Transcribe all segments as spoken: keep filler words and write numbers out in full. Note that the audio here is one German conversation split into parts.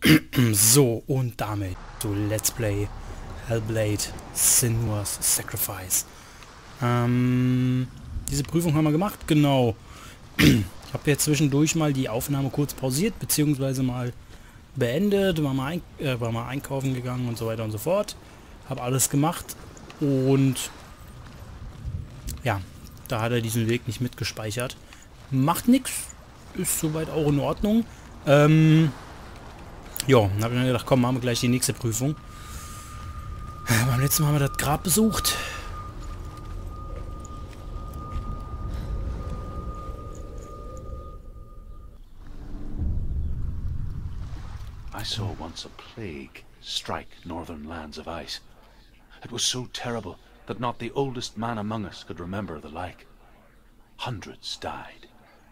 So, und damit zu Let's Play Hellblade Senua's Sacrifice. Ähm, diese Prüfung haben wir gemacht, genau. Ich habe jetzt zwischendurch mal die Aufnahme kurz pausiert, beziehungsweise mal beendet, war mal, ein, äh, war mal einkaufen gegangen und so weiter und so fort. Habe alles gemacht und ja, da hat er diesen Weg nicht mitgespeichert. Macht nichts, ist soweit auch in Ordnung. Ähm... Ja, dann habe ich mir gedacht, komm, machen wir gleich die nächste Prüfung. Beim letzten Mal haben wir das Grab besucht. I saw once a plague strike northern lands of ice. It was so terrible that not the oldest man among us could remember the like. Hundreds died.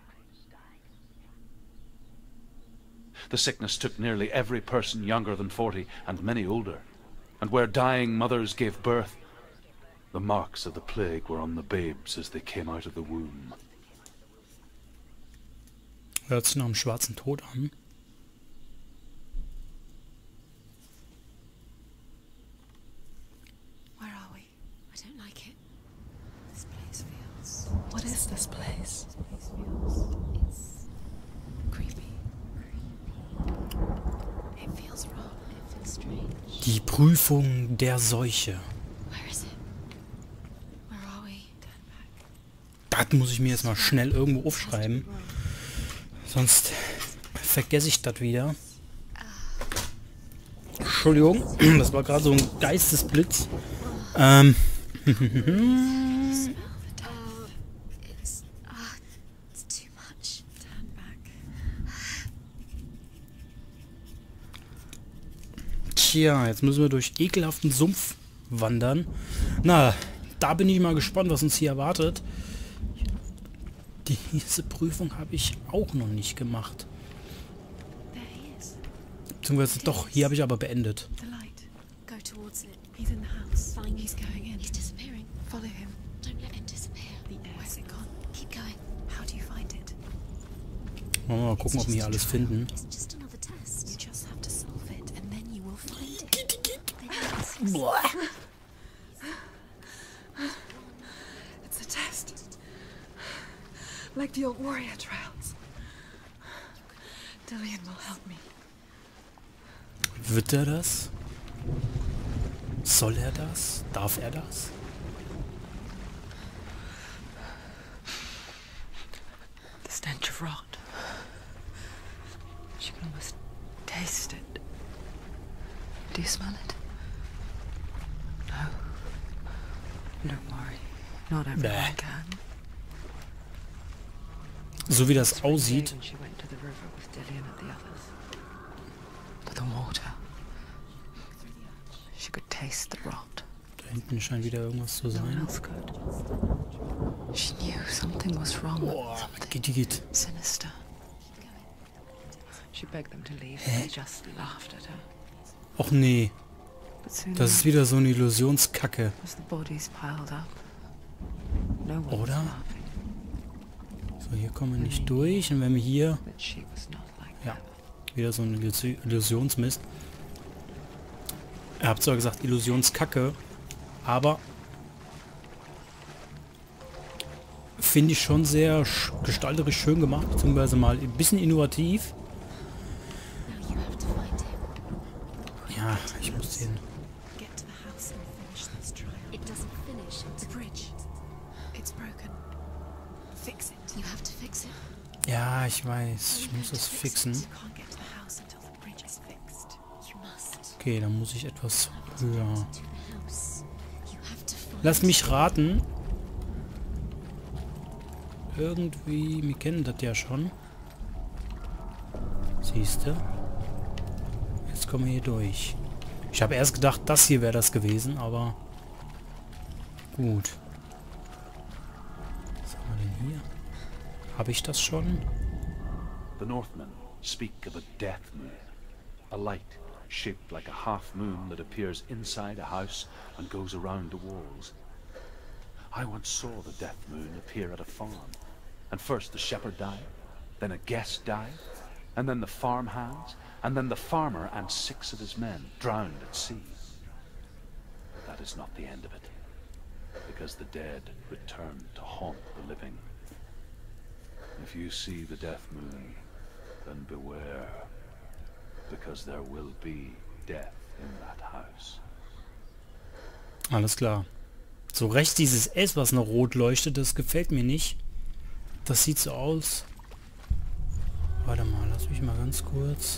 The sickness took nearly every person younger than forty, and many older. And where dying mothers gave birth, the marks of the plague were on the babes as they came out of the womb. Hört sich nach einem schwarzen Tod an. Where are we? I don't like it. This place feels... What is this place? This place feels... It's... creepy. It feels wrong. It feels strange. Die Prüfung der Seuche. Where is it? Where are we? Das muss ich mir jetzt mal schnell irgendwo aufschreiben. Sonst vergesse ich das wieder. Entschuldigung, das war gerade so ein Geistesblitz. Ähm. Tja, jetzt müssen wir durch ekelhaften Sumpf wandern. Na, da bin ich mal gespannt, was uns hier erwartet. Diese Prüfung habe ich auch noch nicht gemacht. Beziehungsweise doch, hier habe ich aber beendet. Wollen wir mal gucken, ob wir hier alles finden. Boah. It's a test. Like the old warrior trials. Dillion will help me. Wird er das? Soll er das? Darf er das? The stench of rot. She can almost taste it. Do you smell it? No. Don't worry. Not everyone can. So wie das aussieht. But the water. She could taste the rot. Da hinten scheint wieder irgendwas zu sein. No one else could. She knew something was wrong. Boah, geht, geht. Sinister. She begged them to leave. They just laughed at her. Och nee. Das ist wieder so eine Illusionskacke. Oder? So, hier kommen wir nicht durch. Und wenn wir hier... Ja, wieder so ein Illusionsmist. Ihr habt zwar gesagt Illusionskacke, aber... Finde ich schon sehr gestalterisch schön gemacht, beziehungsweise mal ein bisschen innovativ. Ja, ich muss den... Ja, ich weiß. Ich muss das fixen. Okay, dann muss ich etwas höher. Lass mich raten. Irgendwie, wir kennen das ja schon. Siehste? Jetzt kommen wir hier durch. Ich habe erst gedacht, das hier wäre das gewesen, aber gut. Was haben wir denn hier? Habe ich das schon? The Northmen speak of a death moon, a light shaped like a half moon that appears inside a house and goes around the walls. I once saw the death moon appear at a farm, and first the shepherd died, then a guest died, and then the farm hands, and then the farmer and six of his men drowned at sea. But that is not the end of it, because the dead return to haunt the living. If you see the death moon, then beware, because there will be death in that house. Alles klar. So rechts dieses S, was noch rot leuchtet, das gefällt mir nicht. Das sieht so aus. Warte mal, lass mich mal ganz kurz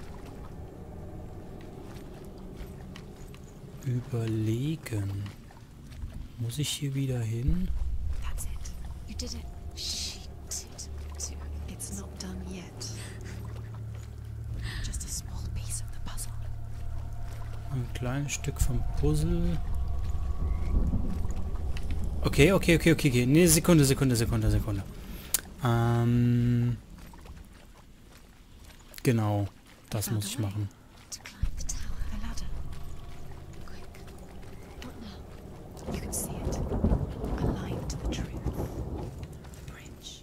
überlegen. Muss ich hier wieder hin? That's it. You did it. She did. It's not done yet. Just a small piece of the puzzle. Ein kleines Stück vom Puzzle. Okay, okay, okay, okay, okay. Nee, Sekunde, Sekunde, Sekunde, Sekunde. Ähm... Genau. Das muss ich machen. To climb the tower, the ladder. Quick. Not now. You can see it. Aligned to the truth. The bridge.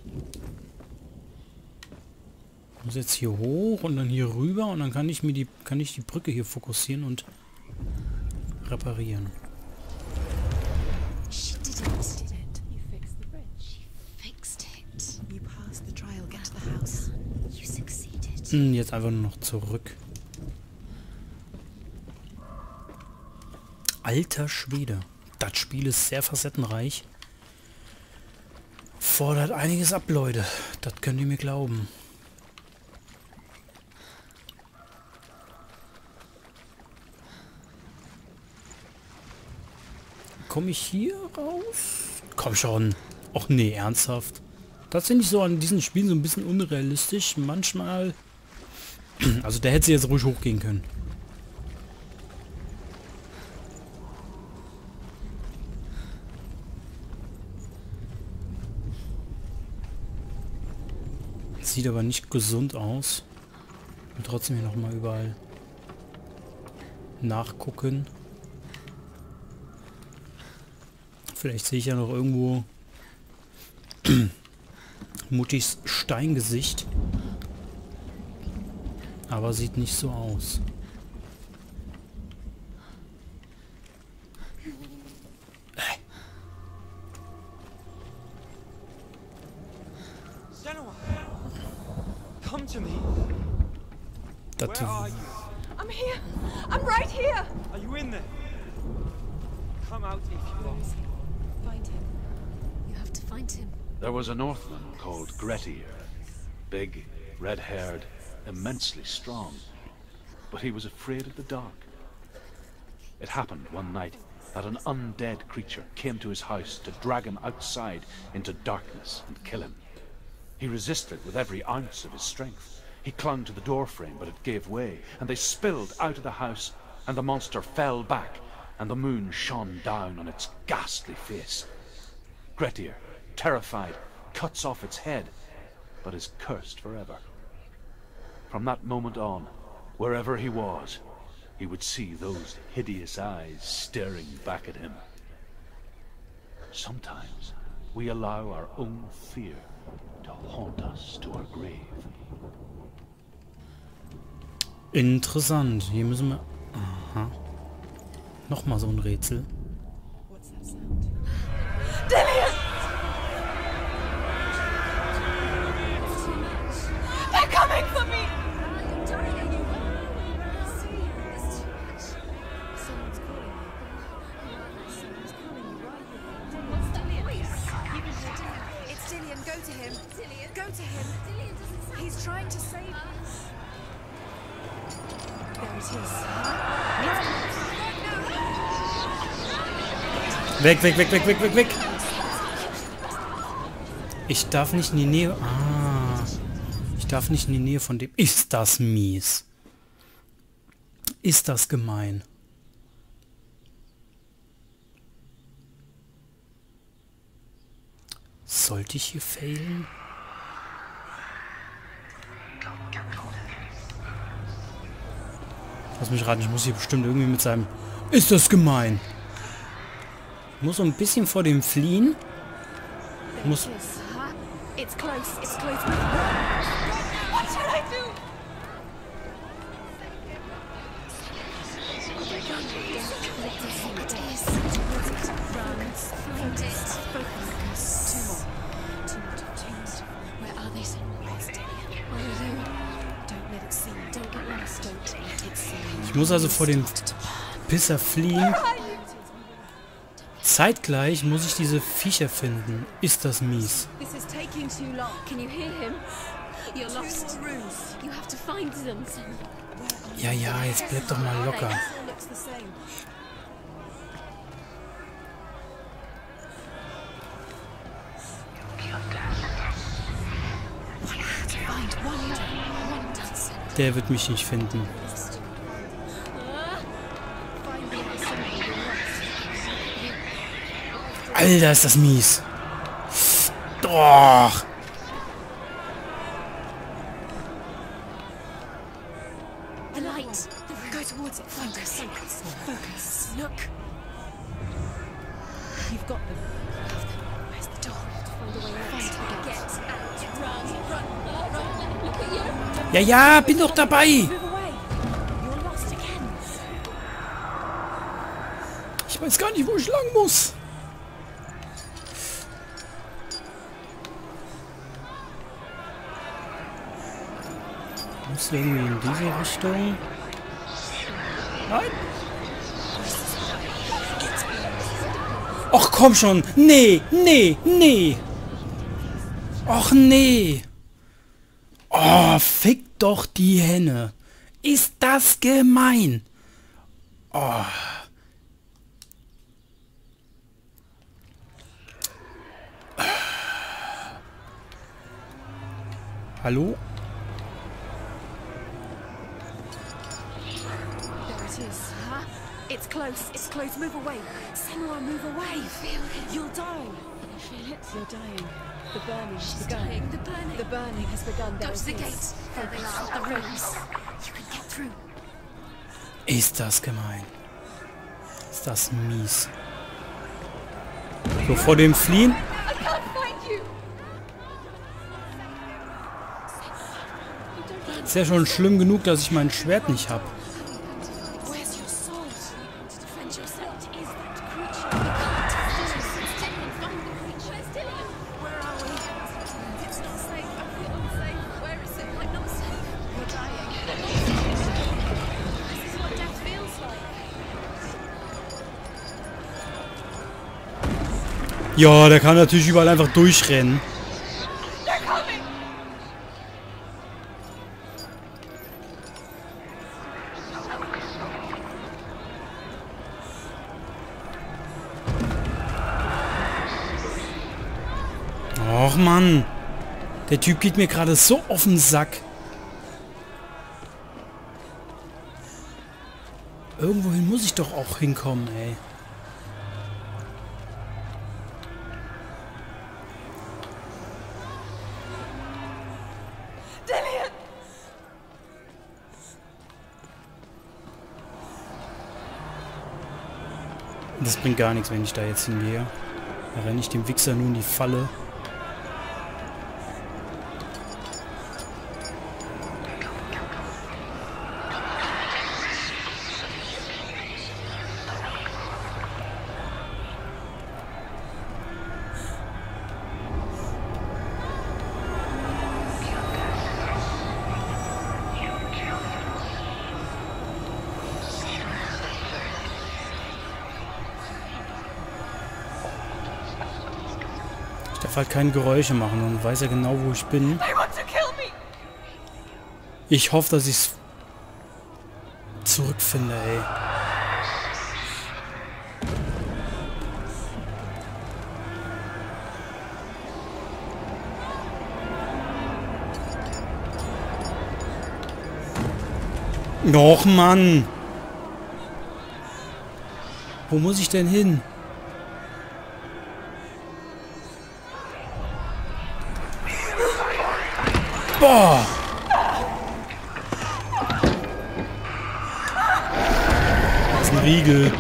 Ich muss jetzt hier hoch und dann hier rüber und dann kann ich mir die kann ich die Brücke hier fokussieren und reparieren. She did it. She did it. You fixed the bridge. She fixed it. You passed the trial. Get to the house. You succeeded. Hm, jetzt einfach nur noch zurück. Alter Schwede. Das Spiel ist sehr facettenreich. Fordert einiges ab, Leute. Das könnt ihr mir glauben. Komme ich hier raus? Komm schon. Och nee, ernsthaft. Das finde ich so an diesen Spielen so ein bisschen unrealistisch. Manchmal... Also der hätte sie jetzt ruhig hochgehen können. Sieht aber nicht gesund aus. Ich will trotzdem hier nochmal überall nachgucken. Vielleicht sehe ich ja noch irgendwo Muttis Steingesicht. Aber sieht nicht so aus. Äh. Senua, come to me. Das Where are you? I'm here. I'm right here. Are you in there? Come out if you are. Find him. You have to find him. There was a Northman called Grettir. Big, red-haired, immensely strong. But he was afraid of the dark. It happened one night that an undead creature came to his house to drag him outside into darkness and kill him. He resisted with every ounce of his strength. He clung to the doorframe, but it gave way, and they spilled out of the house, and the monster fell back, and the moon shone down on its ghastly face. Grettir, terrified, cuts off its head, but is cursed forever. From that moment on, wherever he was, he would see those hideous eyes staring back at him. Sometimes we allow our own fear to haunt us to our grave. Interessant. Hier müssen wir... Aha. Nochmal so ein Rätsel. What's that sound? Dillian! They're coming for me! Someone's calling you. Someone's calling you. What's that voice? It's Dillian. Go to him. Dillian. Go to him. Dillian doesn't say. He's trying to save us. There it is. Weg, weg, weg, weg, weg, weg, weg. Ich darf nicht in die Nähe... Ah. Ich darf nicht in die Nähe von dem... Ist das mies. Ist das gemein. Sollte ich hier failen? Lass mich raten, ich muss hier bestimmt irgendwie mit seinem... Ist das gemein. Ich muss so ein bisschen vor dem fliehen. Ich muss... It's close. It's close. What should I do? Ich muss also vor dem Pisser fliehen. Zeitgleich muss ich diese Viecher finden. Ist das mies. This is taking too long. Can you hear him? You're lost. You have to find them. Ja, ja, jetzt bleib doch mal locker. All looks the same. Find one more. One dozen. Der wird mich nicht finden. Alter, ist das mies. Doch. The light. Go towards it. Focus. Focus. Look. You've got them. Where's the door? Find a way out. Get out. Run. Run. Run. Look at you. Ja, ja, bin doch dabei. Move away. You're lost again. Ich weiß gar nicht, wo ich lang muss. Muss irgendwie in diese Richtung. Nein. Och, komm schon. Nee, nee, nee. Och, nee. Oh, fick doch die Henne. Ist das gemein. Oh. Hallo? There it is. Huh? It's close. It's close. Move away. Senua, move away. Feel it. You'll die. You feel it? You're dying. The burning has She's begun. dying. The burning. The burning has begun. There Go to the it gate. is. There they are. The rooms. You can get through. Ist das gemein. Ist das mies. So, vor dem Fliehen. I can't find you. Ist ja schon schlimm genug, dass ich mein Schwert nicht habe. Where's your sword? To defend yourself. What is that creature? You can't find it. Find the creature. Dillian. Where are we? It's not safe. I feel unsafe. Where is it? I'm not safe. You're dying. This is what death feels like. Ja, der kann natürlich überall einfach durchrennen. Och Mann. Der Typ geht mir gerade so auf den Sack. Irgendwohin muss ich doch auch hinkommen, ey. Das bringt gar nichts, wenn ich da jetzt hingehe. Da renne ich dem Wichser nun die Falle. Ich darf halt keine Geräusche machen, dann weiß er genau, wo ich bin. Ich hoffe, dass ich es zurückfinde, ey. Och, Mann! Wo muss ich denn hin? Boah! Das ist ein Riegel.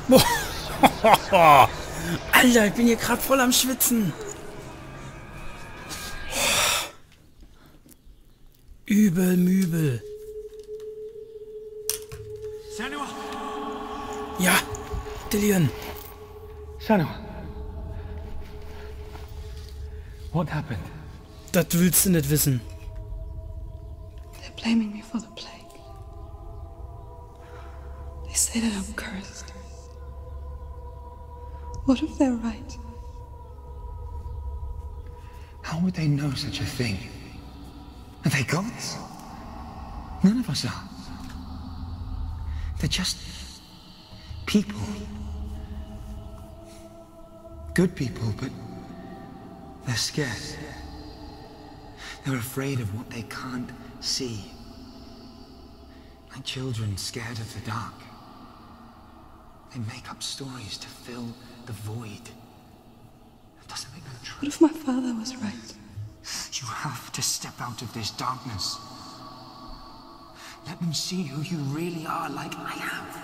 Boah! Alter, ich bin hier gerade voll am Schwitzen. Übel, mübel. Senua! Ja, Dillion. Senua! What happened? Das willst du nicht wissen. They're blaming me for the plague. They say that I'm cursed. What if they're right? How would they know such a thing? Are they gods? None of us are. They're just people. Good people, but they're scared. They're afraid of what they can't see. Like children scared of the dark. They make up stories to fill the void. That doesn't make them true. What if my father was right? You have to step out of this darkness. Let them see who you really are, like I have.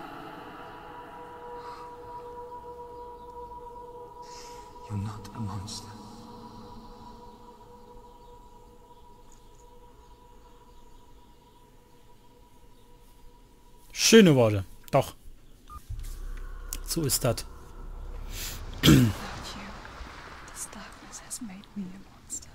You're not a monster. Schöne Worte. Doch. So ist das. Without you, this darkness has made me a monster.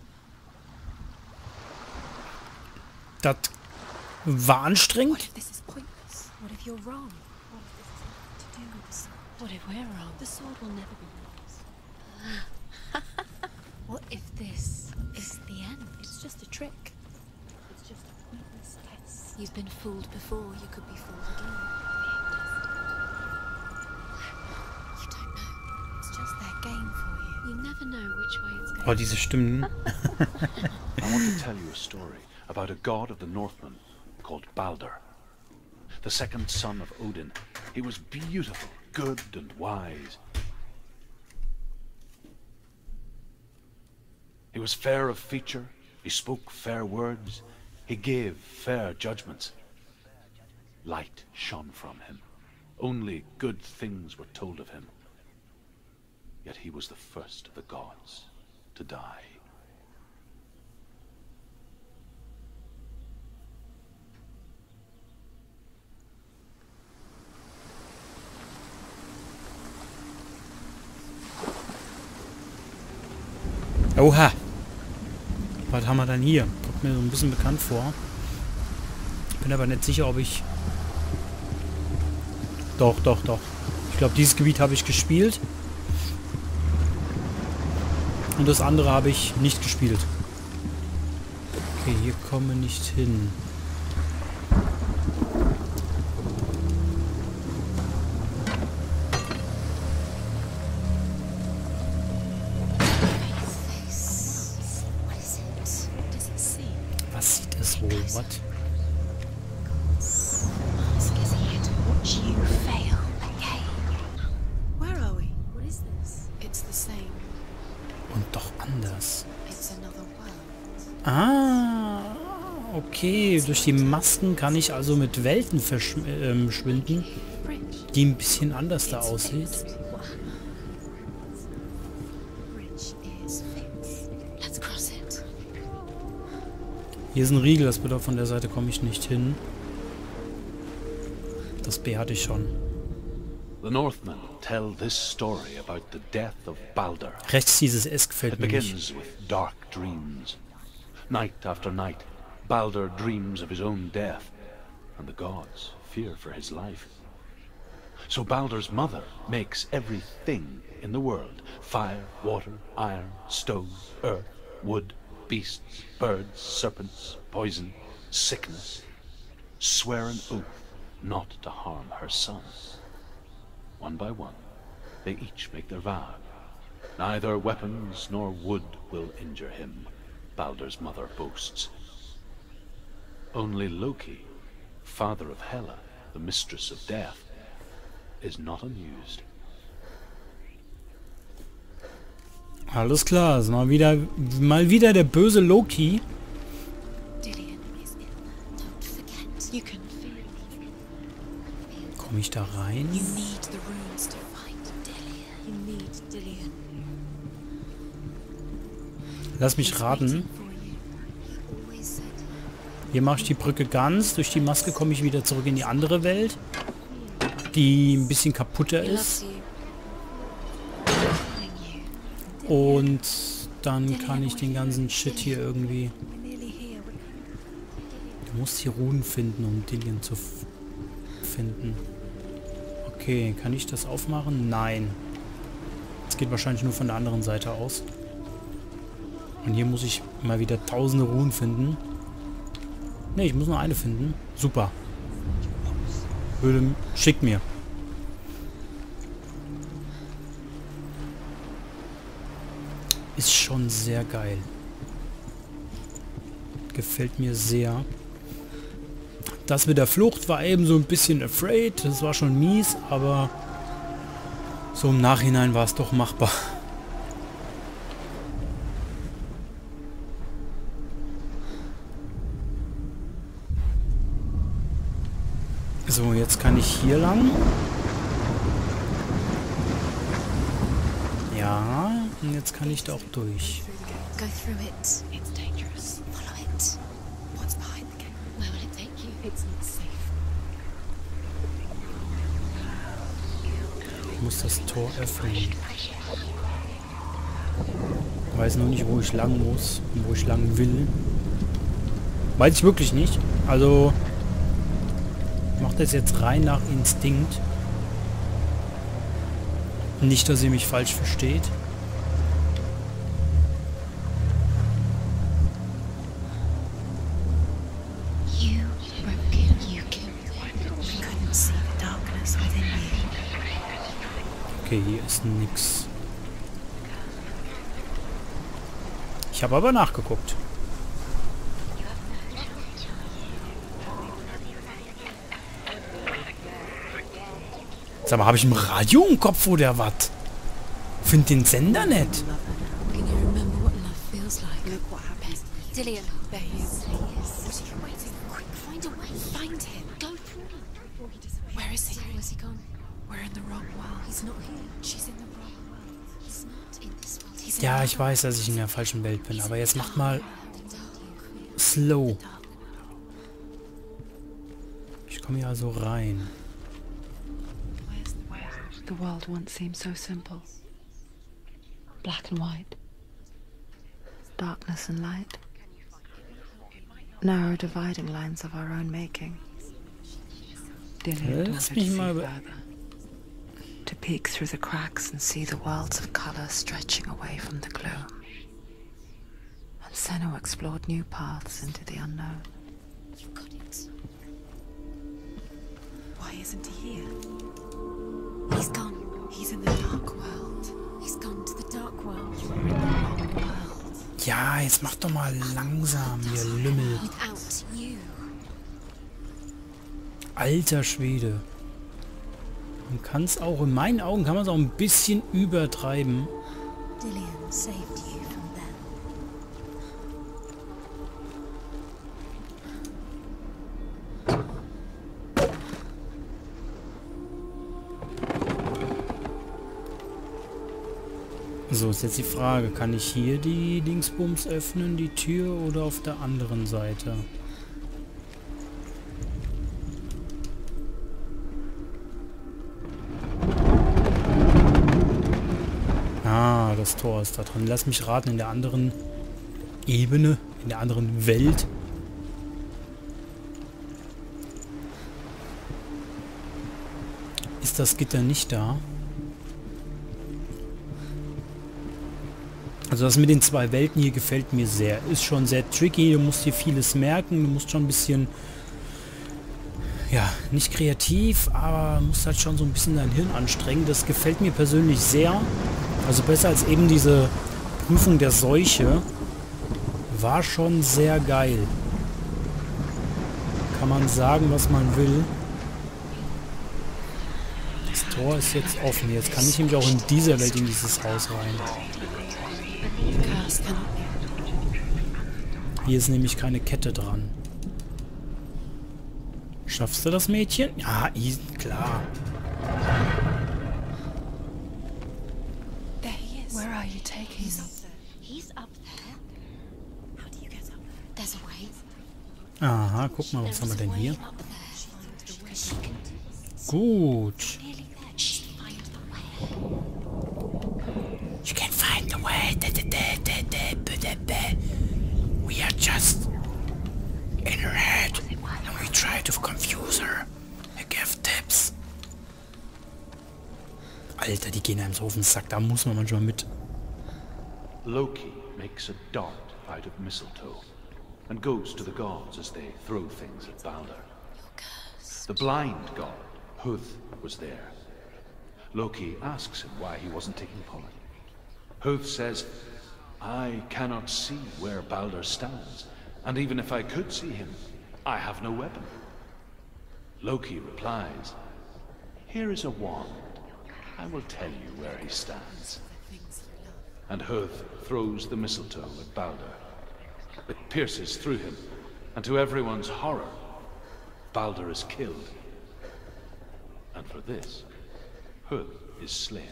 Das war anstrengend. What if this is pointless? What if you're wrong? What if this has nothing to do with the sword? What if we're wrong? The sword will never be yours. What if this is the end? It's just a trick. It's just a pointless test. You've been fooled before. You could be fooled again. You don't know. It's just their game for you. You never know which way it's going. Oh, diese Stimmen. I want to tell you a story about a god of the Northmen called Balder. The second son of Odin. He was beautiful, good and wise. He was fair of feature, he spoke fair words, he gave fair judgments. Light shone from him. Only good things were told of him. Yet he was the first of the gods to die. Oha. Was haben wir dann hier? Kommt mir so ein bisschen bekannt vor. Bin aber nicht sicher, ob ich... Doch, doch, doch. Ich glaube, dieses Gebiet habe ich gespielt. Und das andere habe ich nicht gespielt. Okay, hier kommen wir nicht hin. Was sieht es wohl? What? Ask is here to watch you fail again. Where are we? What is this? It's the same. Und doch anders. It's another world. Ah, okay. Durch die Masken kann ich also mit Welten verschwinden, Bridge. die ein bisschen anders da aussieht. Bridge is fixed. Let's cross it. Hier ist ein Riegel, das bedeutet, von der Seite komme ich nicht hin. Das B hatte ich schon. The Northmen tell this story about the death of Balder. Rechts dieses S gefällt It mir nicht. begins with dark dreams. Night after night, Balder dreams of his own death, and the gods fear for his life. So Balder's mother makes everything in the world, fire, water, iron, stone, earth, wood, beasts, birds, serpents, poison, sickness, swear an oath not to harm her son. One by one, they each make their vow. Neither weapons nor wood will injure him, Balder's mother boasts. Only Loki, father of Hela, the mistress of death, is not amused. Alles klar, ist mal wieder, mal wieder der böse Loki. Dillion is ill. Don't forget. You can feel it. Komme ich da rein? You need the runes to find Dillion. You need Dillion. Lass mich raten. For you. He always said Hier mache ich die Brücke ganz. Durch die Maske komme ich wieder zurück in die andere Welt, die ein bisschen kaputter ist. Und dann kann ich den ganzen Shit hier irgendwie... Du musst hier Runen finden, um Dillion zu finden. Okay, kann ich das aufmachen? Nein. Das geht wahrscheinlich nur von der anderen Seite aus. Und hier muss ich mal wieder tausende Runen finden. Ne, ich muss nur eine finden. Super. Würde... Schick mir. Ist schon sehr geil. Gefällt mir sehr. Das mit der Flucht war eben so ein bisschen afraid. Das war schon mies, aber so im Nachhinein war es doch machbar. So, jetzt kann ich hier lang. Ja, und jetzt kann ich da auch durch. Go through it. It's dangerous. Follow it. What's behind the gate? Where will it take you? It's not safe. Ich muss das Tor öffnen. Ich weiß nur nicht, wo ich lang muss und wo ich lang will. Weiß ich wirklich nicht. Also, ich mache das jetzt rein nach Instinkt. Nicht, dass ihr mich falsch versteht. Okay, hier ist nix. Ich habe aber nachgeguckt. Sag mal, habe ich ein Radio im Kopf oder was? Find den Sender nicht. Can you remember what love feels like? Look what happened. Dillion. There he is. What are you waiting for? Quick, find a way. Find him. Go through him. Where is he? Where's he gone? We're in the wrong world. He's not here. She's in the wrong world. He's not in this world. He's Ja, ich weiß, dass ich in der falschen Welt bin, aber jetzt macht mal slow. Ich komme hier also rein. The world once seemed so simple. Black and white. Darkness and light. Narrow dividing lines of our own making. Dillion Lass wanted to mich see mal... further. To peek through the cracks and see the worlds of color stretching away from the gloom. And Senna explored new paths into the unknown. You've got it. Why isn't he here? He's gone. He's in the dark world. He's gone to the dark world. You're in the wrong world. Ja, jetzt mach doch mal langsam, ihr Lümmel. Without you. Alter Schwede. Man kann es auch, in meinen Augen kann man es auch ein bisschen übertreiben. Dillion saved you from them. So, ist jetzt die Frage, kann ich hier die Dingsbums öffnen, die Tür, oder auf der anderen Seite? Ah, das Tor ist da drin. Lass mich raten, in der anderen Ebene, in der anderen Welt. Ist das Gitter nicht da? Also das mit den zwei Welten hier gefällt mir sehr. Ist schon sehr tricky, du musst hier vieles merken, du musst schon ein bisschen, ja, nicht kreativ, aber musst halt schon so ein bisschen dein Hirn anstrengen. Das gefällt mir persönlich sehr. Also besser als eben diese Prüfung der Seuche. War schon sehr geil. Kann man sagen, was man will. Das Tor ist jetzt offen. Jetzt kann ich nämlich auch in dieser Welt in dieses Haus rein. Hier ist nämlich keine Kette dran. Schaffst du das, Mädchen? Ja, easy, klar. There he is. Where are you taking He's me? up there. He's up there. How do you get up there? There's a way. Aha, guck mal, was haben wir denn hier? Gut. She can find the way. We are just in her head and we try to confuse her. We give tips. Alter, die gehen einem so auf den Sack, da muss man manchmal mit. Loki makes a dart out of mistletoe and goes to the gods as they throw things at Balder. The blind god, Huth, was there. Loki asks him why he wasn't taking part. Huth says, I cannot see where Balder stands, and even if I could see him, I have no weapon. Loki replies, here is a wand. I will tell you where he stands. And Huth throws the mistletoe at Balder. It pierces through him, and to everyone's horror, Balder is killed. And for this, Huth is slain.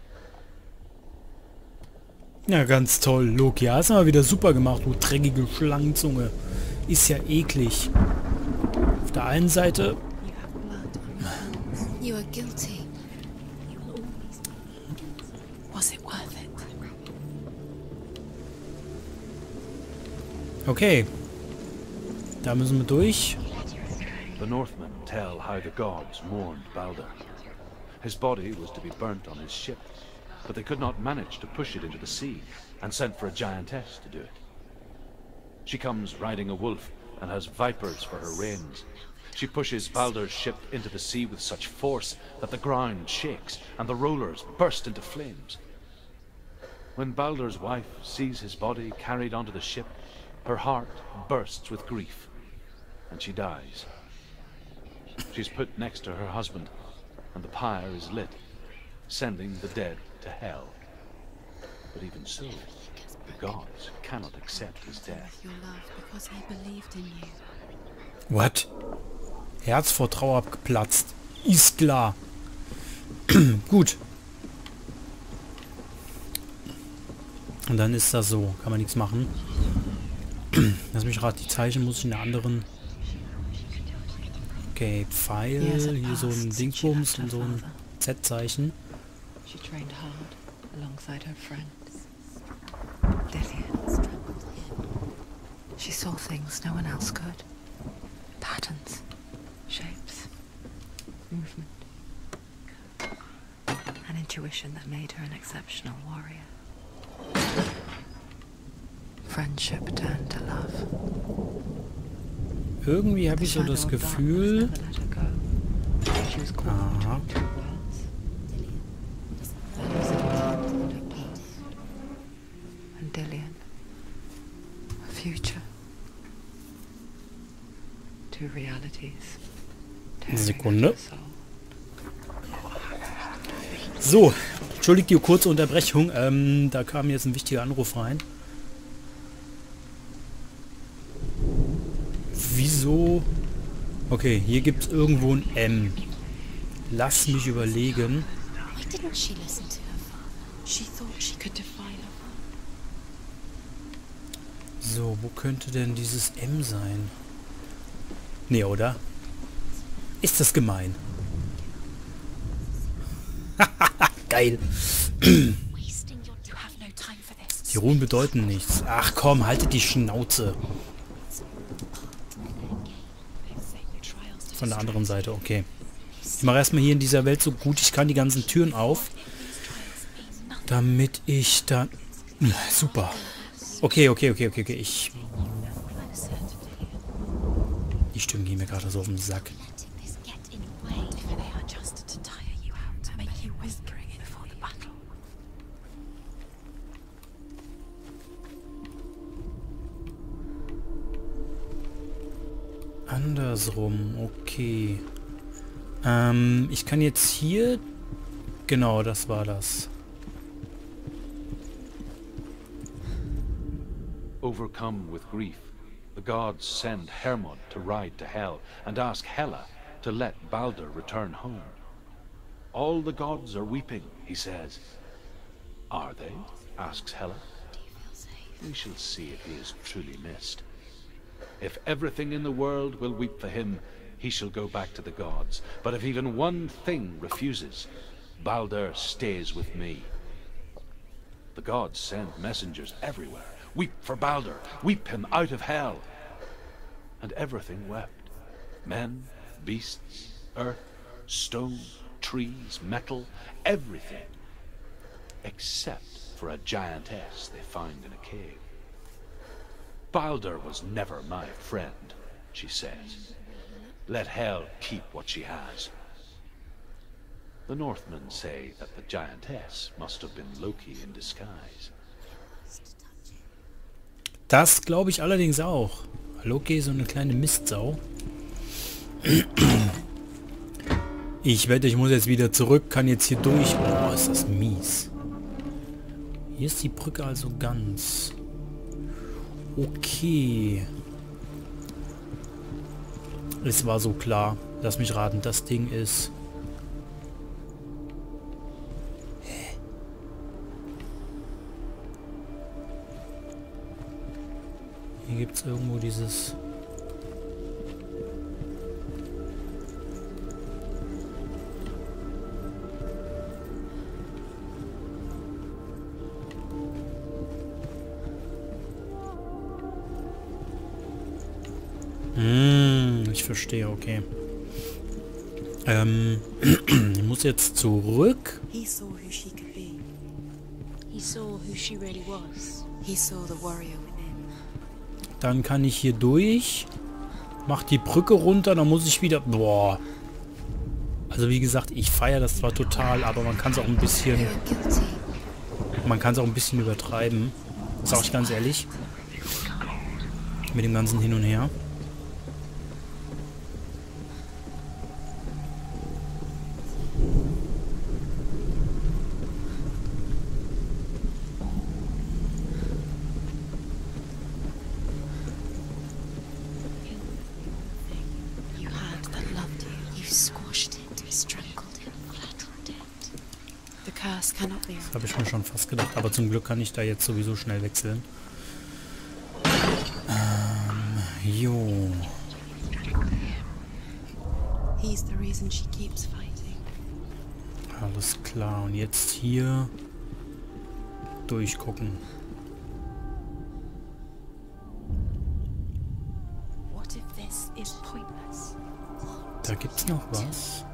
Ja, ganz toll, Loki. Hast du mal wieder super gemacht, du dreckige Schlangenzunge. Ist ja eklig. Auf der einen Seite... You are guilty. Was it worth it? Okay. Da müssen wir durch. The Northmen tell how the gods mourned Balder. His body was to be burnt on his ship, but they could not manage to push it into the sea, and sent for a giantess to do it. She comes riding a wolf, and has vipers for her reins. She pushes Balder's ship into the sea with such force that the ground shakes, and the rollers burst into flames. When Balder's wife sees his body carried onto the ship, her heart bursts with grief, and she dies. She's put next to her husband, and the pyre is lit, sending the dead to hell. But even so, the gods cannot accept his death. Your love because he believed in you. What? Herz vor Trauer geplatzt. Ist klar. Gut. Und dann ist das so. Kann man nichts machen. Lass mich raten, die Zeichen muss ich in der anderen... Okay, Pfeil. Hier so ein Dingsbums und so ein Z-Zeichen. She trained hard alongside her friends. Dillian. She saw things no one else could. Patterns, shapes, Movement. An intuition that made her an exceptional warrior. friendship turned to love. Irgendwie habe ich so das Gefühl... Aha. Dillian, a future, two realities. Eine Sekunde. So, entschuldigt die kurze Unterbrechung. Ähm, da kam jetzt ein wichtiger Anruf rein. Wieso? Okay, hier gibt es irgendwo ein M. Lass mich überlegen. Why didn't she listen to her father? She thought she could defy her father. So, wo könnte denn dieses M sein? Nee, oder? Ist das gemein? Geil. Die Ruhen bedeuten nichts. Ach komm, haltet die Schnauze. Von der anderen Seite, okay. Ich mache erstmal hier in dieser Welt so gut ich kann die ganzen Türen auf. Damit ich dann... Super. Okay, okay, okay, okay, okay. Ich... Die Stimmen gehen mir gerade so auf den Sack. Andersrum, okay. Ähm, ich kann jetzt hier... Genau, das war das. Overcome with grief, the gods send Hermod to ride to Hel and ask Hela to let Balder return home. All the gods are weeping, he says. Are they? Asks Hela. We shall see if he is truly missed. If everything in the world will weep for him, he shall go back to the gods. But if even one thing refuses, Baldur stays with me. The gods send messengers everywhere. Weep for Baldur, weep him out of hell. And everything wept. Men, beasts, earth, stone, trees, metal, everything. Except for a giantess they found in a cave. Baldur was never my friend, she says. Let hell keep what she has. The Northmen say that the giantess must have been Loki in disguise. Das glaube ich allerdings auch. Loki ist so eine kleine Mistsau. Ich wette, ich muss jetzt wieder zurück, kann jetzt hier durch. Oh, ist das mies. Hier ist die Brücke also ganz. Okay. Es war so klar. Lass mich raten, das Ding ist... Hä? Hier gibt es irgendwo dieses... Hm, ich verstehe, okay. Ähm, ich muss jetzt zurück. He saw who she could be. He saw who she really was. He saw the warrior within. Dann kann ich hier durch. Mach die Brücke runter, dann muss ich wieder... Boah. Also wie gesagt, ich feiere das zwar total, aber man kann es auch ein bisschen... Man kann es auch ein bisschen übertreiben. Sag ich ganz ehrlich. Mit dem ganzen Hin und Her. Das habe ich mir schon fast gedacht, aber zum Glück kann ich da jetzt sowieso schnell wechseln. Ähm, jo. Alles klar, und jetzt hier durchgucken. Da gibt's noch was.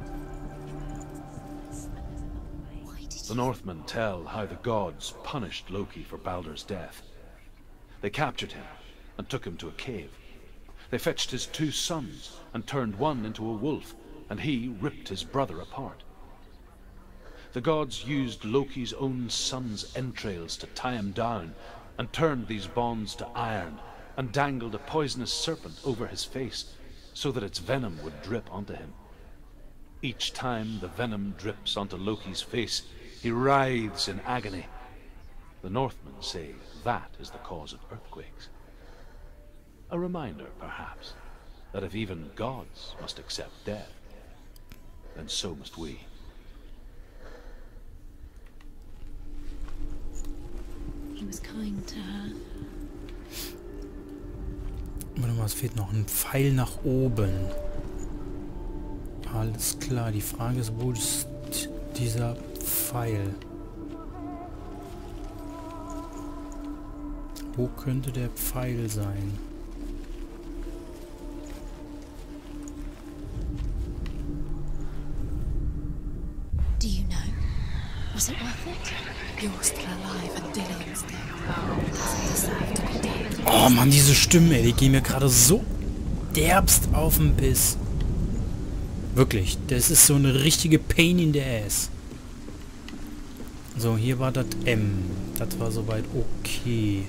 The Northmen tell how the gods punished Loki for Baldur's death. They captured him and took him to a cave. They fetched his two sons and turned one into a wolf, and he ripped his brother apart. The gods used Loki's own son's entrails to tie him down, and turned these bonds to iron, and dangled a poisonous serpent over his face, so that its venom would drip onto him. Each time the venom drips onto Loki's face, he writhes in agony. The Northmen say that is the cause of earthquakes. A reminder, perhaps, that if even gods must accept death, then so must we. He was kind to her. Warte mal, es fehlt noch ein Pfeil nach oben. Alles klar, die Frage ist, wo ist dieser Pfeil? Wo könnte der Pfeil sein? Do you know? Was it worth it? You're still alive and Dillian's dead. Oh Mann, diese Stimmen, ey, die gehen mir gerade so derbst auf den Biss. Wirklich, das ist so eine richtige Pain in the Ass. So, hier war das M. Das war soweit okay.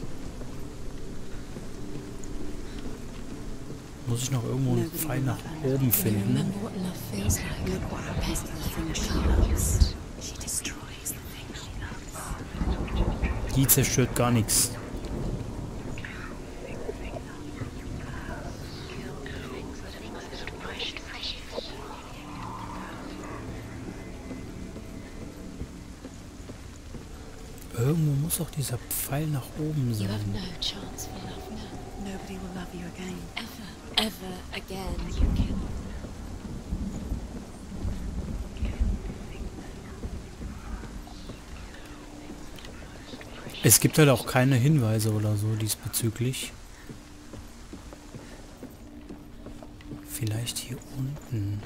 Muss ich noch irgendwo einen Pfeil nach oben finden? Die zerstört gar nichts. Irgendwo muss muss doch dieser Pfeil nach oben You have sein. no chance for love now. Nobody will love you again. Ever, ever again, you can. Es gibt halt auch keine Hinweise oder so diesbezüglich. Vielleicht hier unten.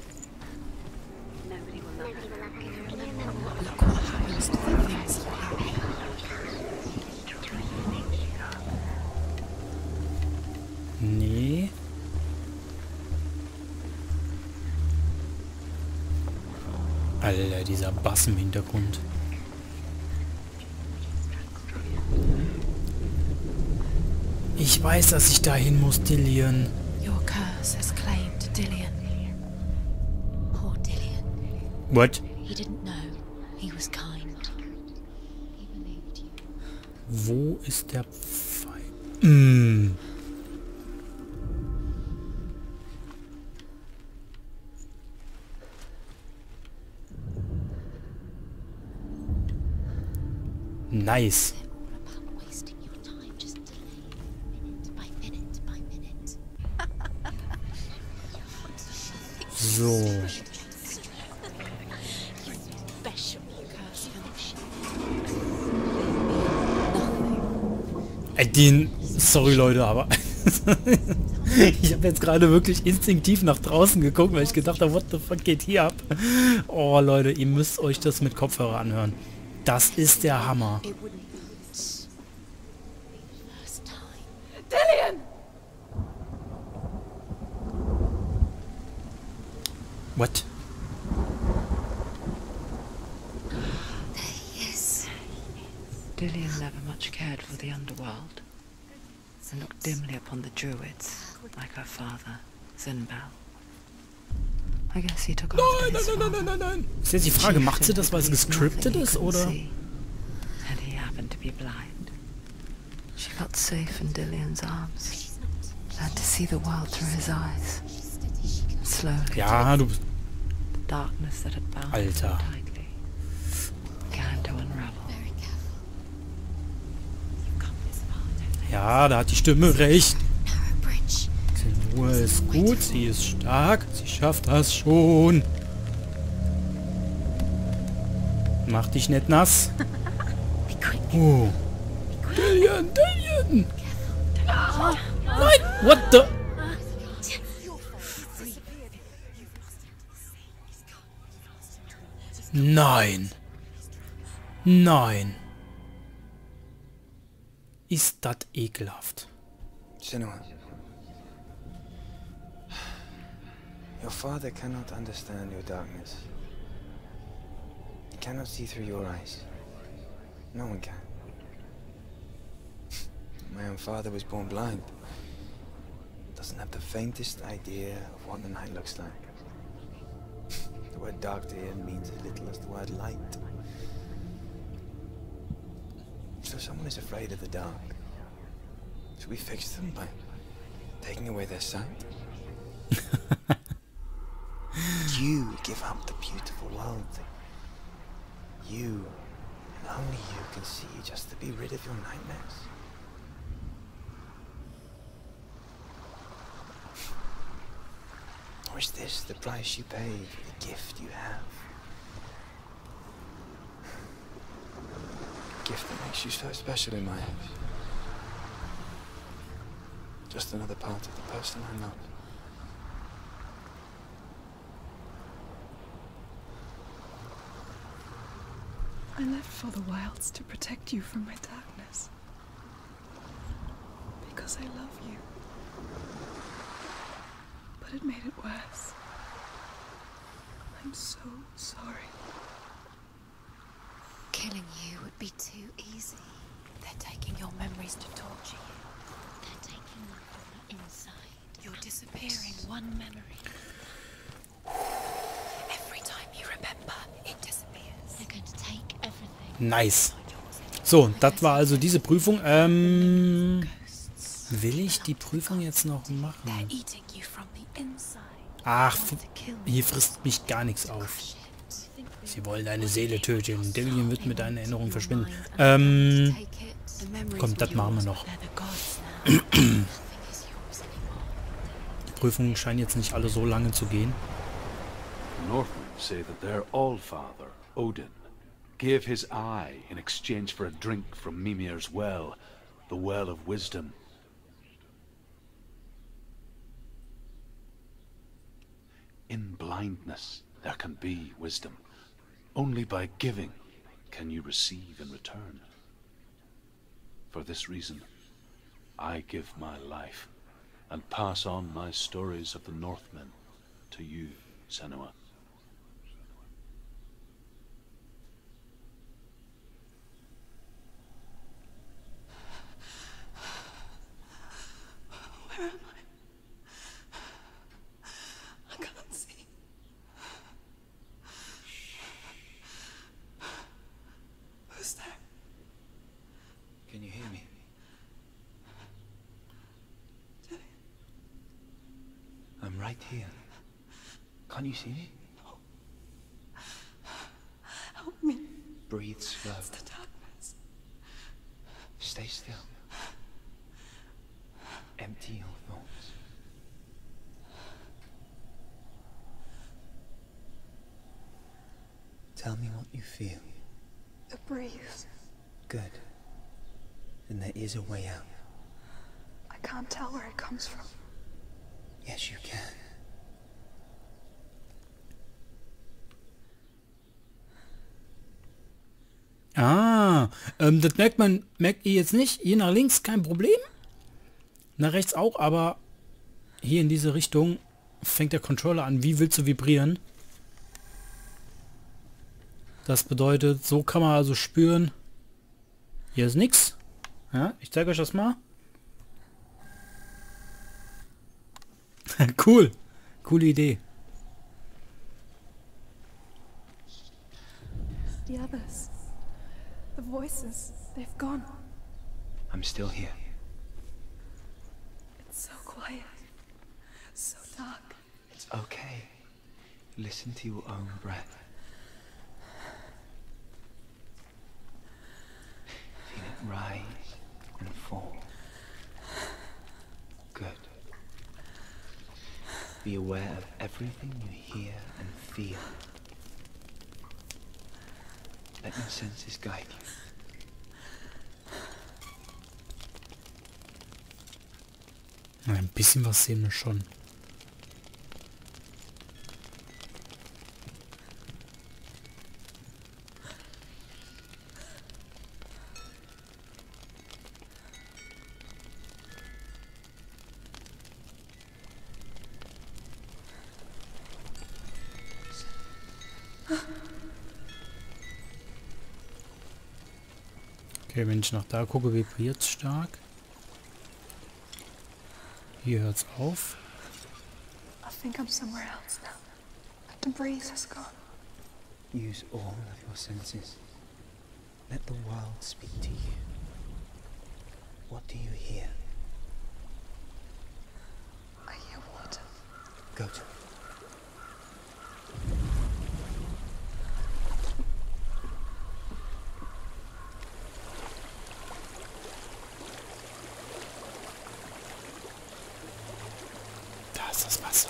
Look what happens to the things you love. Nee. Alter, dieser Bass im Hintergrund. Ich weiß, dass ich dahin muss, Dillion. Your curse has claimed Dillion. Poor Dillion. What? He didn't know. He was kind. He believed you. Wo ist der Pfeil? Mm. Nice. They're all about wasting your time, just delaying minute by minute by minute. So. Special curse function. Äh, den... Sorry, Leute, aber... ich habe jetzt gerade wirklich instinktiv nach draußen geguckt, weil ich gedacht habe, what the fuck geht hier ab? Oh, Leute, ihr müsst euch das mit Kopfhörer anhören. Das ist der Hammer. It wouldn't be the first time. Dillion! What? Yes. Dillion never much cared for the underworld, and looked dimly upon the druids, like her father, Zinbal. I guess he took after his father. nein. Ist jetzt die Frage, macht sie das, weil es gescriptet ist, oder? And he happened to be blind. She felt safe in Dillion's arms. Learned to see the world through his eyes. Slowly, Ja, du... the darkness that had bound her Alter. tightly began to unravel. Very careful. You've come this far, don't you? Ja, da hat die Stimme recht. Narrow bridge. Ruhe ist gut, sie ist stark, sie schafft das schon. Mach dich nicht nass. Be quick. Oh. Dillion, Dillion! Nein! What the... Nein. Nein. Ist das ekelhaft. Senua, your father cannot understand your darkness. He cannot see through your eyes. No one can. My own father was born blind. Doesn't have the faintest idea of what the night looks like. The word dark to him means as little as the word light. So someone is afraid of the dark. Should we fix them by taking away their sight? You give up the beautiful world. You, and only you, can see just to be rid of your nightmares. Or is this the price you pay for the gift you have? A gift that makes you so special in my eyes. Just another part of the person I love. I left for the wilds to protect you from my darkness. Because I love you. But it made it worse. I'm so sorry. Killing you would be too easy. They're taking your memories to torture you. They're taking them from the inside. You're disappearing one memory. Every time you remember, it disappears. They're going to take everything. Nice. So, das war also diese Prüfung. Ähm, will ich die Prüfung jetzt noch machen? Eating you from the inside. Ach, hier frisst mich gar nichts auf. Sie wollen deine Seele töten. Dillion wird mit deinen Erinnerungen verschwinden. Ähm... Komm, das machen wir noch. Die Prüfungen scheinen jetzt nicht alle so lange zu gehen. The Northmen say that their Allfather, Odin, gave his eye in exchange for a drink from Mimir's well, the Well of Wisdom. In blindness, there can be wisdom. Only by giving can you receive in return. For this reason, I give my life and pass on my stories of the Northmen to you, Senua. Where am I? I can't see. Who's there? Can you hear me? I'm right here. Can't you see me? Help me. Breathe slow. It's the darkness. Stay still. Empty your thoughts. Tell me what you feel. A breeze. Good. Then there is a way out. I can't tell where it comes from. Yes, you can. Ah, ähm, das merkt man, merkt ihr jetzt nicht. Hier nach links kein Problem. Nach rechts auch, aber hier in diese Richtung fängt der Controller an. Wie willst du vibrieren? Das bedeutet, so kann man also spüren. Hier ist nichts. Ja, ich zeige euch das mal. Cool. Coole Idee. The others. The voices. They've gone. I'm still here. It's so quiet. So dark. It's okay. Listen to your own breath. Feel it rise and fall. Good. Be aware of everything you hear and feel. Let your senses guide you. Ein bisschen was sehen wir schon. Okay, wenn ich nach da gucke, vibriert es stark. Hier hört es auf. I think I'm somewhere else now. The breeze has gone. Use all of your senses. Let the world speak to you. What do you hear? I hear water. Go to it. Da ist das Wasser.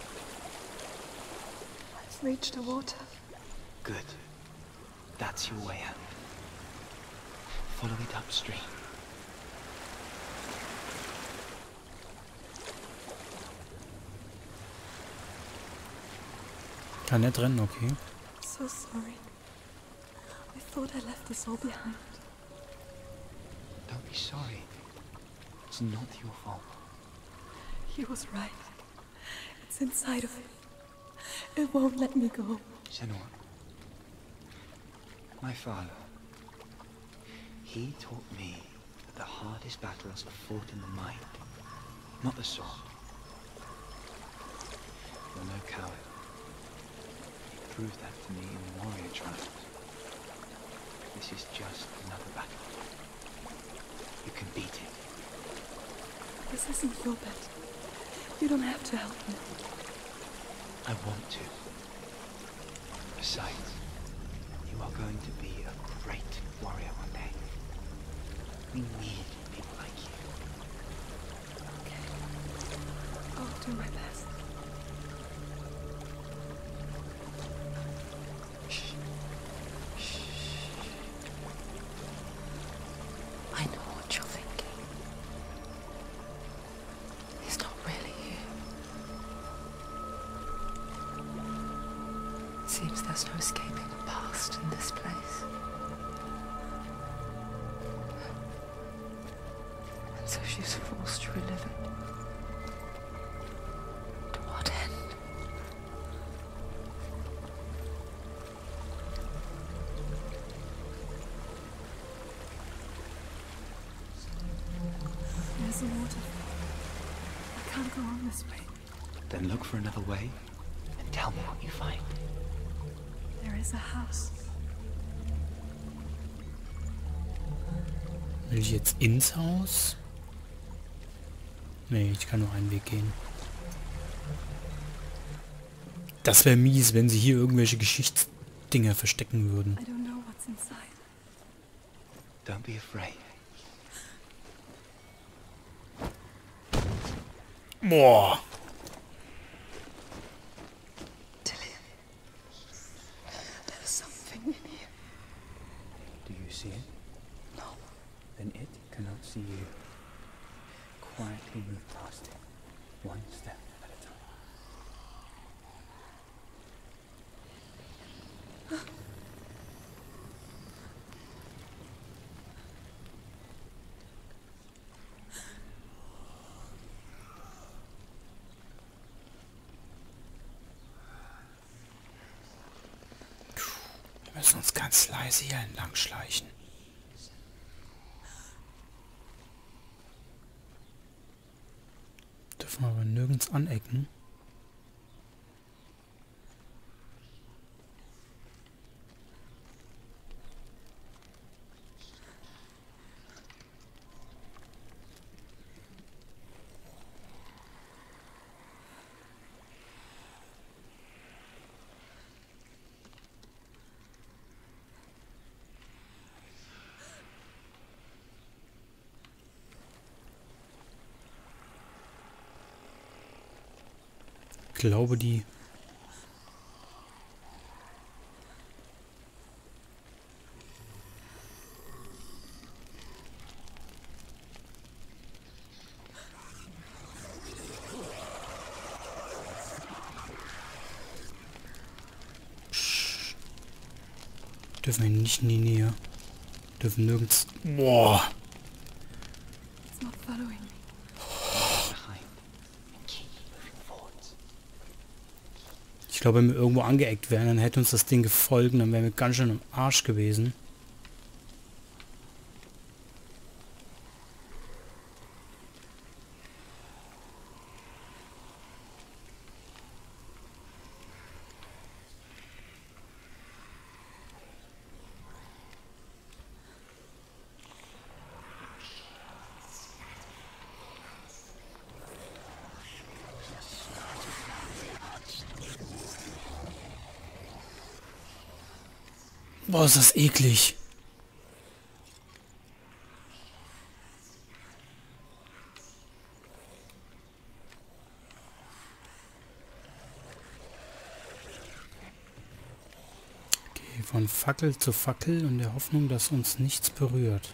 I've reached the water. Good. That's your way out. Follow it upstream. Kann nicht rennen, okay. So sorry. I thought I left us all behind. Don't be sorry. It's not your fault. He was right. It's inside of me. It won't let me go. Senua. My father. He taught me that the hardest battles are fought in the mind, not the sword. You're no coward. You proved that to me in the warrior trials. This is just another battle. You can beat it. This isn't your battle. You don't have to help me. I want to. Besides, going to be a great warrior one day. We need people like you. Okay. I'll do my best. I know what you're thinking. He's not really here. Seems there's no escaping the past in this place. And so she's forced to relive it. To what end? There's a waterfall. I can't go on this way. Then look for another way and tell me what you find. There is a house. Will ich jetzt ins Haus? Nee, ich kann nur einen Weg gehen. Das wäre mies, wenn sie hier irgendwelche Geschichtsdinger verstecken würden. I don't know what's inside. Don't be afraid. Boah. Dillion, there's something in here. Do you see it? No. Then it cannot see you. Quietly move past it, one step at a time. Wir müssen uns ganz leise hier entlang schleichen. Dürfen wir aber nirgends anecken. Ich glaube, die Psst. Dürfen wir nicht in die Nähe. Dürfen nirgends. Boah. It's not following me. Ich glaube, wenn wir irgendwo angeeckt wären, dann hätte uns das Ding gefolgt und dann wären wir ganz schön im Arsch gewesen. Boah, ist das eklig. Okay, von Fackel zu Fackel in der Hoffnung, dass uns nichts berührt.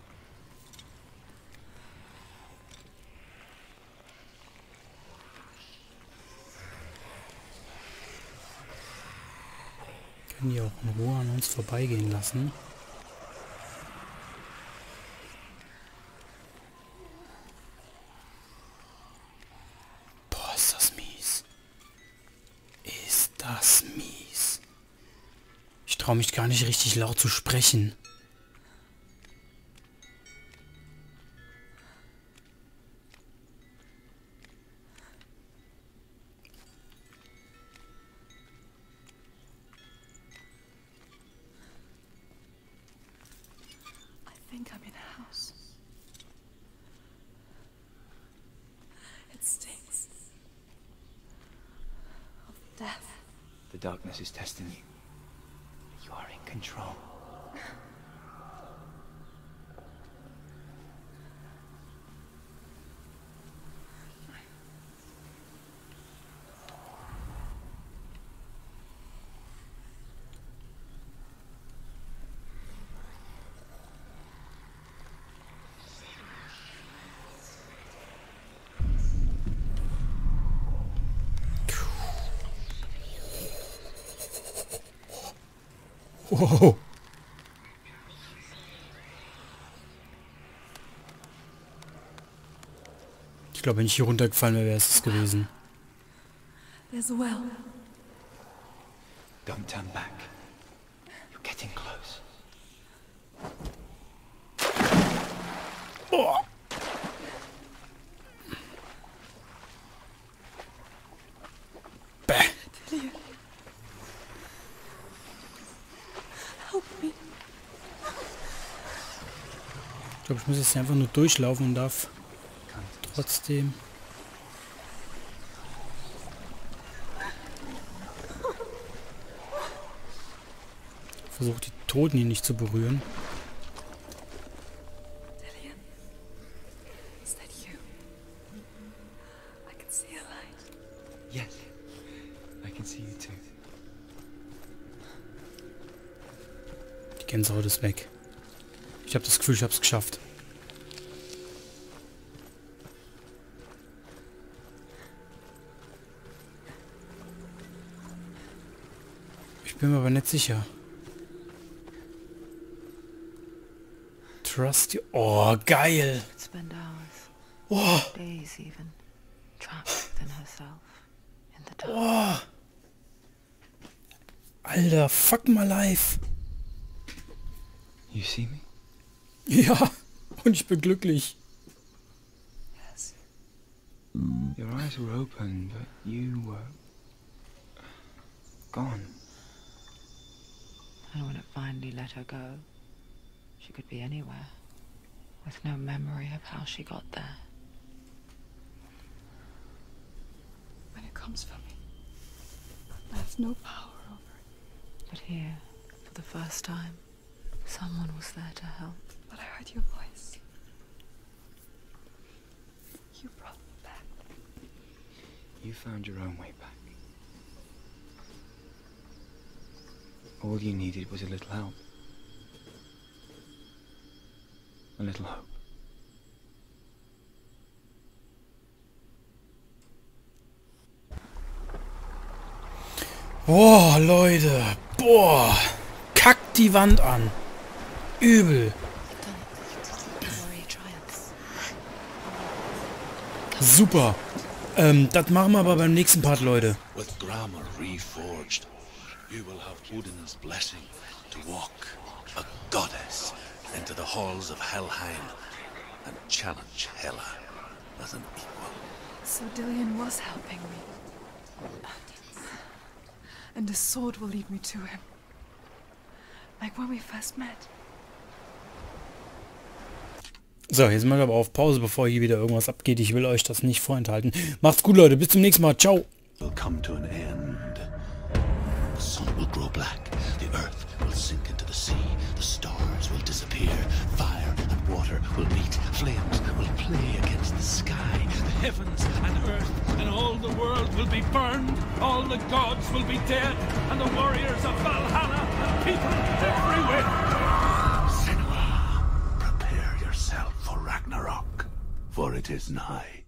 Können die auch in Ruhe an uns vorbeigehen lassen. Boah, ist das mies. Ist das mies. Ich traue mich gar nicht richtig laut zu sprechen. I think I'm in a house. It stinks of death. The darkness is testing you. You are in control. Wow. Ich glaube, wenn ich hier runtergefallen wäre, wäre es gewesen. There's a well. Don't turn back. You're getting close. Oh. Bäh. Dillion. Help me. Ich glaube, ich muss jetzt einfach nur durchlaufen und darf trotzdem... Versucht die Toten hier nicht zu berühren. Dillion. Is that you? I can see a light. Yes. I can see you too. Die Gänsehaut ist weg. Ich habe das Gefühl, ich habe es geschafft. Ich bin mir aber nicht sicher. Trust you. Oh, geil. Spend hours, Oh, days even, trapped within herself, in the dark. oh. Alter, fuck my life. You see me? Ja, und ich bin glücklich. Yes. Your eyes were open, but you were gone. And when it finally let her go, she could be anywhere, with no memory of how she got there. When it comes for me, I have no power over it. But here, for the first time, someone was there to help. But I heard your voice. You brought me back. You found your own way back. All you needed was a little help. A little hope. Boah, Leute. Boah. Kackt die Wand an. Übel. Super. Ähm, das machen wir aber beim nächsten Part, Leute. With grammar reforged, you will have Odin's blessing to walk, a goddess, into the halls of Helheim and challenge Hela as an equal. So Dillion was helping me. And the sword will lead me to him. Like when we first met. So, jetzt mal aber auf Pause, bevor hier wieder irgendwas abgeht. Ich will euch das nicht vorenthalten. Macht's gut, Leute. Bis zum nächsten Mal. Ciao. Will come to an end. The sun will grow black. The earth will sink into the sea. The stars will disappear. Fire and water will meet. Flames will play against the sky. The heavens and earth and all the world will be burned. All the gods will be dead. And the warriors of Valhalla and people everywhere. Senua, prepare yourself for Ragnarok, for it is nigh.